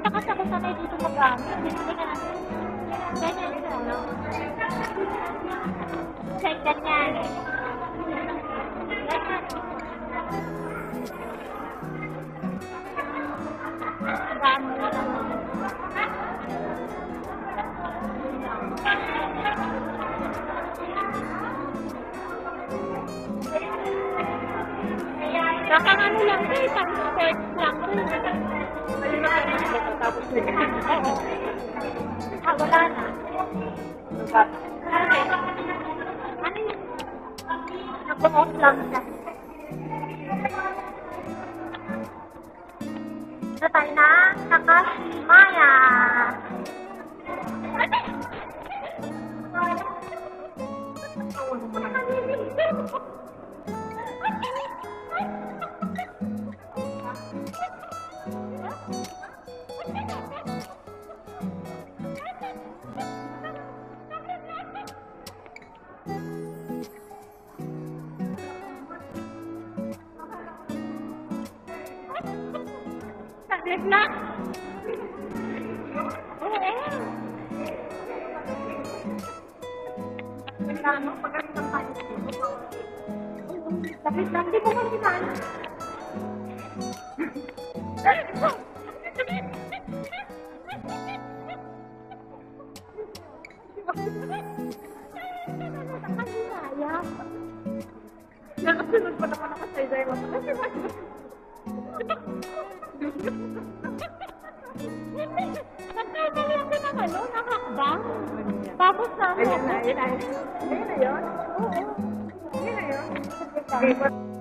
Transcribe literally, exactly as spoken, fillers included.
kasi ako sanay dito mag-gamit. Hindi ka natin. Ganyan siya, no? Check, ganyan. Ganyan. Dami na lang. Nakang ano lang eh, pang sports lang eh. Tapos na yun. Oo. Ah, wala na. Ano yun? Ano yun? Nag-off lang siya. Ito tayo na, Takashimaya. Saglit na. Oo eh. Ano, pagkakita tayo. Saglit lang, di mo kami sana. Nakasunod pa naman ako sa isay mo. Nagkakali ako ng ano, nakakbang. Tapos na. Ayun na, ayun na. Ayun na yun? Oo. Ayun na yun?